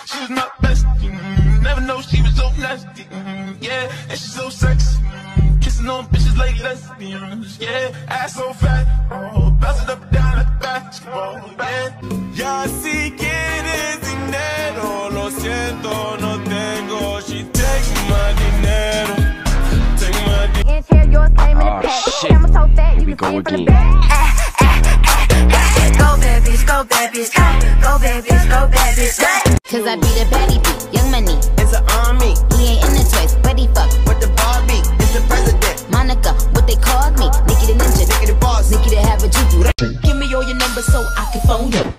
She was my bestie, never know she was so nasty, yeah, and she's so sexy, kissing on bitches like lesbians, yeah, ass so fat, oh, bounce it up and down like basketball, yeah. Ya si quieres dinero, lo siento, no tengo. She take my dinero, take my dinero. Oh shit, here we go again. Go babies, go babies, go babies, go babies. Cause I be the baddie beat, young money. It's an army. He ain't in the toys, but he fuck with the Barbie. It's the president. Monica, what they called me, Nikki the ninja, Nikki the boss, Nikki to have a juju. Give me all your numbers so I can phone you.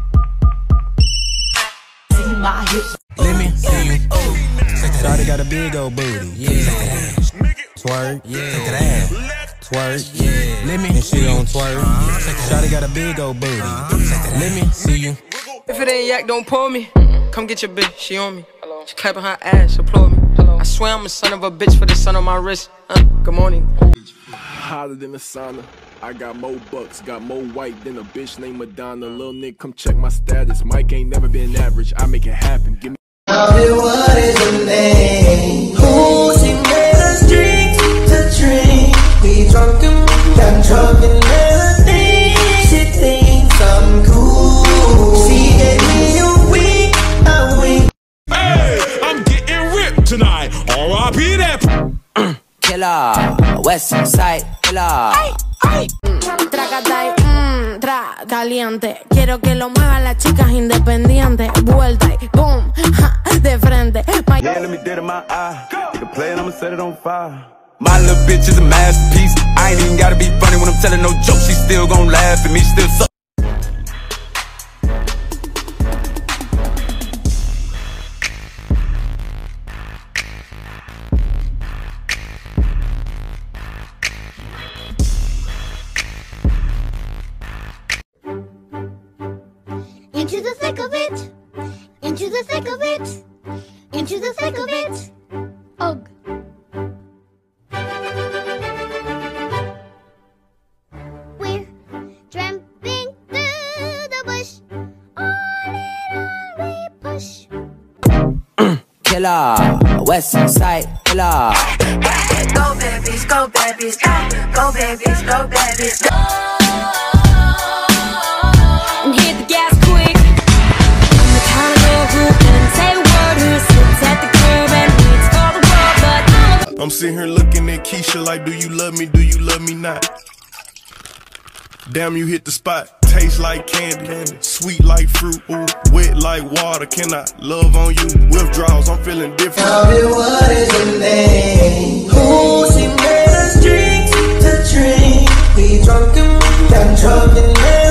See my hips. Let me see you. Shawty got a big old booty. Yeah. Twerk. Yeah. Twerk. Yeah. Let me. And she don't twerk. Shawty got a big old booty. Let me see you. If it ain't yak, don't pull me. Come get your bitch, she on me. She clapping her ass, applaud me. I swear I'm a son of a bitch for the sun on my wrist. Good morning. Hotter than the sauna. I got more bucks, got more white than a bitch named Madonna. Lil' nigga, come check my status. Mike ain't never been average. I make it happen. Give me. What is the name? Who she made us drink to drink? We drunk and got drunk and melody. She thinks I'm cool. She gave me a wink. Hey, I'm getting ripped tonight. R.I.P. that. Killer, West Side Killer. Tracatay, tra, caliente. Quiero que lo muevan las chicas independientes. Vuelta y boom, ja, de frente. Yeah, let me dead in my eye. Take a play and I'ma set it on fire. My little bitch is a masterpiece. I ain't even gotta be funny when I'm telling no jokes. She still gon' laugh at me, still so. Into the thick of it. Into the thick of it. Into the thick of it. Ugh. We're tramping through the bush. On it all we push. Killer, West Side Killer. Go babies, go babies, go babies, go babies. And hit the gas quick. I'm the kind of girl who can say a word, who sits at the curb and waits for the world, but I'm sitting here looking at Keisha like, do you love me? Do you love me not? Damn, you hit the spot. Taste like candy, sweet like fruit, ooh, wet like water. Can I love on you? Withdrawals, I'm feeling different. Tell me what is the name? Who she made us drink to drink? We drunk and got drunk and